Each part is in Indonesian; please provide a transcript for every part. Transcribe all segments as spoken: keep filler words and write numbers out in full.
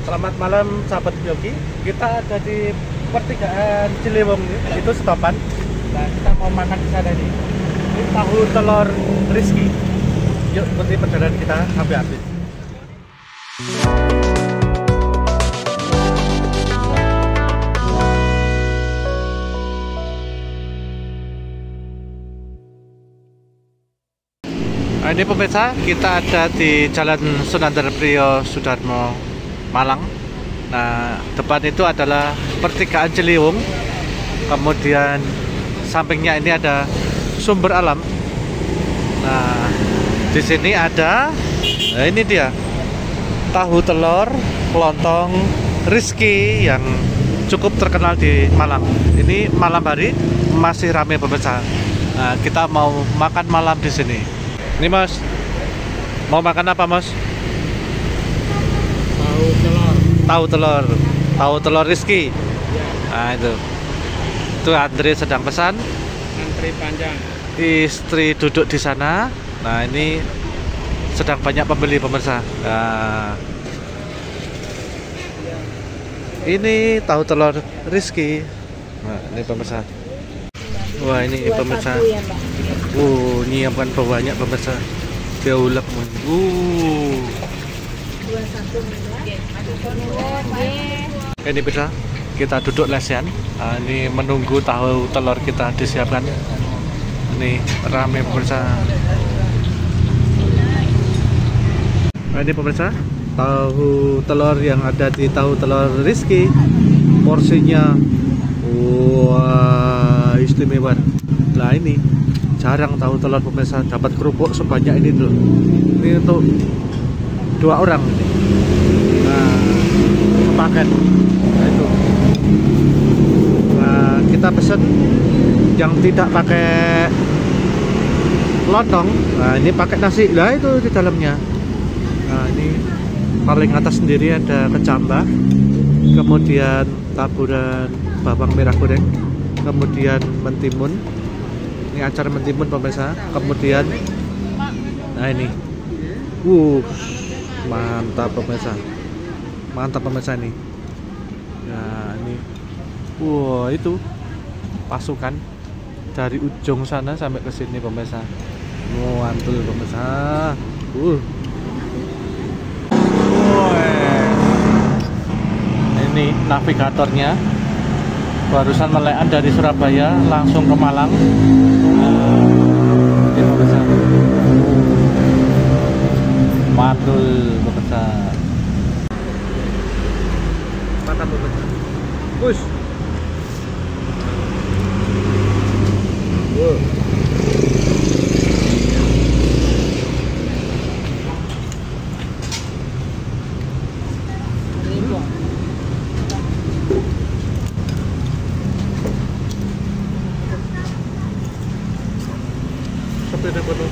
Selamat malam sahabat joki. Kita ada di pertigaan Ciliwung nih. Itu stopan. Nah, kita mau makan di sana nih. Ini tahu telur Rizky. Yuk ikuti perjalanan kita sampai habis. Nah, ini pemirsa, kita ada di Jalan Sunandar Priyo Sudarmo, Malang. Nah, depan itu adalah pertigaan Ciliwung. Kemudian sampingnya ini ada sumber alam. Nah, di sini ada, nah ini dia, tahu telur lontong Rizky yang cukup terkenal di Malang. Ini malam hari masih ramai pemirsa. Nah, kita mau makan malam di sini. Ini Mas, mau makan apa Mas? Tahu telur. Tahu telur, tahu telur Rizky. Nah itu, itu Andre sedang pesan. Antri panjang. Istri duduk di sana. Nah ini sedang banyak pembeli pemirsa. Nah, ini tahu telur Rizky. Nah ini pemirsa. Wah ini pemirsa. Uh, nyiapkan banyak pemirsa. Dia ulek. Uh. Ini pemirsa, kita duduk lesian. Nah, ini menunggu tahu telur kita disiapkan. Ini rame pemirsa. Nah, ini pemirsa, tahu telur yang ada di tahu telur Rizky. Porsinya wah istimewa. Nah ini jarang tahu telur pemirsa dapat kerupuk sebanyak ini dulu. Ini untuk dua orang ini. Nah, sepaket. Nah itu. Nah, kita pesen yang tidak pakai lontong. Nah, ini pakai nasi. Nah, itu di dalamnya. Nah, ini paling atas sendiri ada kecambah. Kemudian taburan bawang merah goreng. Kemudian mentimun. Ini acar mentimun pemirsa. Kemudian nah ini. Uh, mantap pemirsa. Mantap pemirsa ini. Nah, ini. Wow, itu pasukan dari ujung sana sampai ke sini pemirsa. Wow, mantul pemirsa. Uh. Wow. Ini navigatornya. Barusan melekan dari Surabaya langsung ke Malang. Nah, ini pemirsa. Mantul pemirsa. Makan pemirsa. Push. Wow. Sepeda penuh.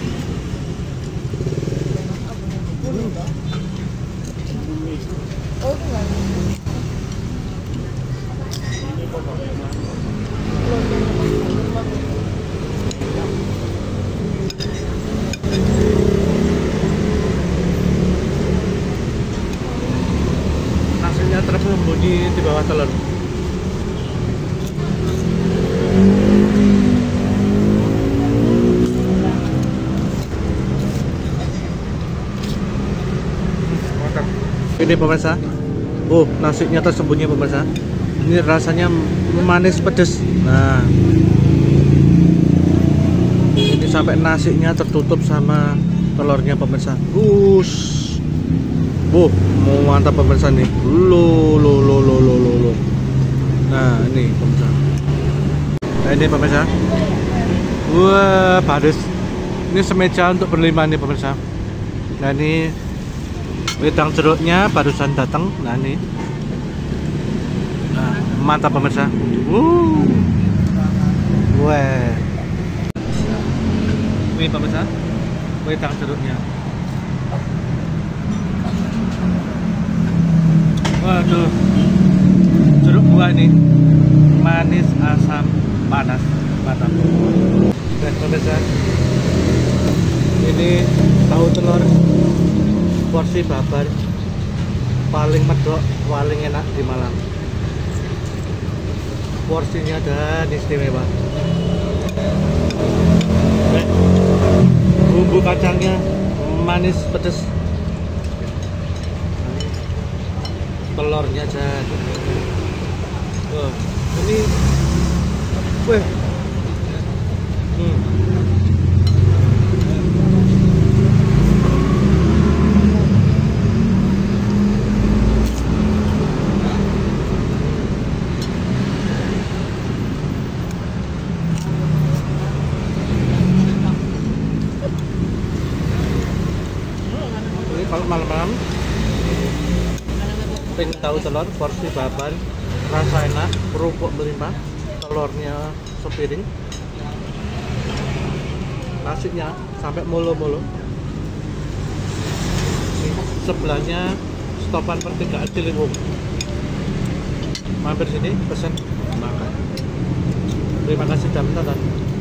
Nasinya tersembunyi di bawah telur. Ini pemirsa, oh nasinya tersembunyi pemirsa. Ini rasanya manis pedes. Nah, ini sampai nasinya tertutup sama telurnya pemirsa. Us, oh mantap pemirsa nih. Lo lo lo lo lo lo lo. Nah ini pemirsa. Nah ini pemirsa. Wah bagus. Ini semeja untuk berlima nih pemirsa. Nah ini wedang jeruknya barusan datang. Nah ini nah, mantap pemirsa. Uh. Wah. Ini pemirsa wedang jeruknya. Waduh, jeruk buah ini manis, asam, panas, mantap. Dan pemirsa, ini tahu telur porsi babar. paling medok, paling enak di Malang. Porsinya dan istimewa. Eh, bumbu kacangnya manis pedas. Telurnya dan oh, ini weh. Hmm. Ini kalau malam-malam pengen tahu telur porsi baban, rasa enak, kerupuk melimpah, telurnya sepiring, nasinya sampai molo-molo. Sebelahnya stopan pertigaan Ciliwung. Mampir sini pesen makan. Terima kasih sudah menonton.